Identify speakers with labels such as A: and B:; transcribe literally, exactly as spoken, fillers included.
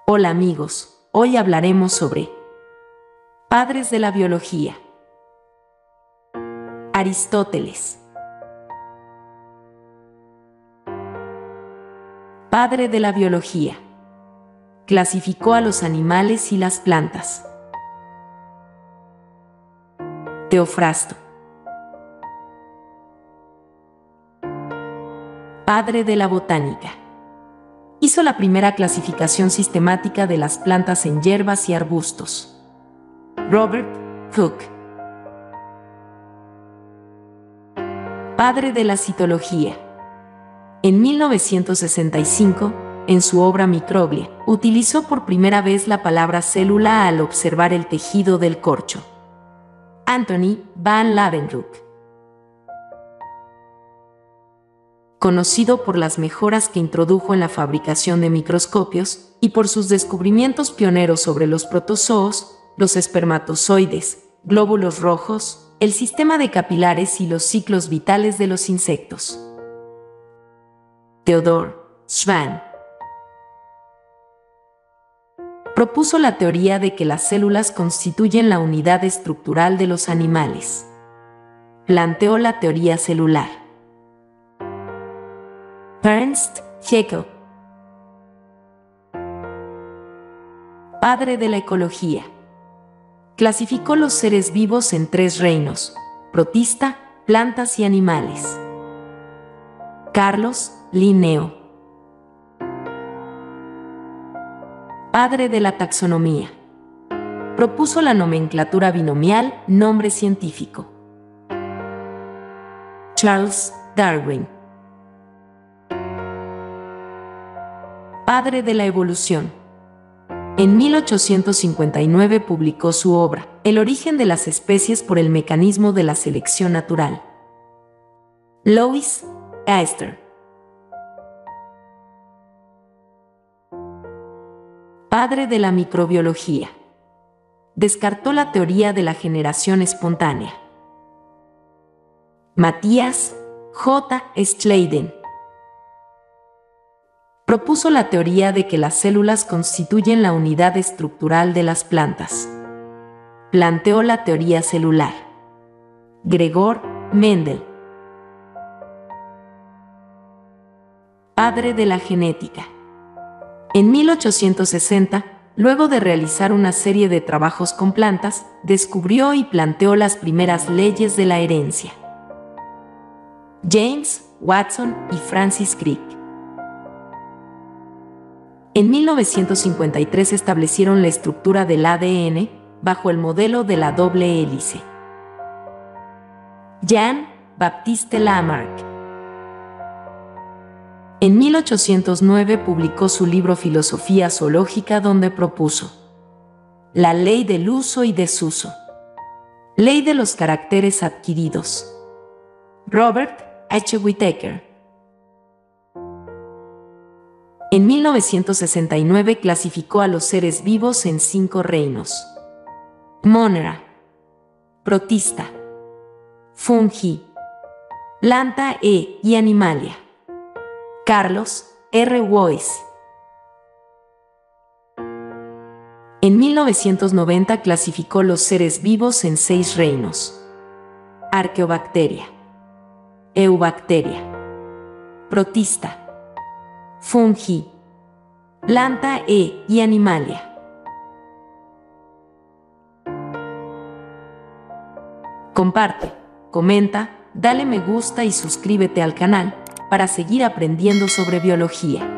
A: Hola amigos, hoy hablaremos sobre padres de la biología. Aristóteles. Padre de la biología. Clasificó a los animales y las plantas. Teofrasto. Padre de la botánica. Hizo la primera clasificación sistemática de las plantas en hierbas y arbustos. Robert Hooke. Padre de la citología. En mil novecientos sesenta y cinco, en su obra Microglia, utilizó por primera vez la palabra célula al observar el tejido del corcho. Anthony van Leeuwenhoek. Conocido por las mejoras que introdujo en la fabricación de microscopios y por sus descubrimientos pioneros sobre los protozoos, los espermatozoides, glóbulos rojos, el sistema de capilares y los ciclos vitales de los insectos. Theodor Schwann propuso la teoría de que las células constituyen la unidad estructural de los animales. Planteó la teoría celular. Ernst Haeckel. Padre de la ecología. Clasificó los seres vivos en tres reinos: protista, plantas y animales. Carlos Linneo. Padre de la taxonomía. Propuso la nomenclatura binomial, nombre científico. Charles Darwin. Padre de la evolución. En mil ochocientos cincuenta y nueve publicó su obra, El origen de las especies por el mecanismo de la selección natural. Louis Astor. Padre de la microbiología. Descartó la teoría de la generación espontánea. Matthias J. Schleiden. Propuso la teoría de que las células constituyen la unidad estructural de las plantas. Planteó la teoría celular. Gregor Mendel. Padre de la genética. En mil ochocientos sesenta, luego de realizar una serie de trabajos con plantas, descubrió y planteó las primeras leyes de la herencia. James Watson y Francis Crick. En mil novecientos cincuenta y tres establecieron la estructura del A D N bajo el modelo de la doble hélice. Jean-Baptiste Lamarck. En mil ochocientos nueve publicó su libro Filosofía zoológica, donde propuso la ley del uso y desuso. Ley de los caracteres adquiridos. Robert H. Whittaker. En mil novecientos sesenta y nueve clasificó a los seres vivos en cinco reinos: Monera, protista, fungi, planta e y animalia. Carlos R. Woese. En mil novecientos noventa clasificó los seres vivos en seis reinos: Arqueobacteria, Eubacteria, protista, fungi, planta e y animalia. Comparte, comenta, dale me gusta y suscríbete al canal para seguir aprendiendo sobre biología.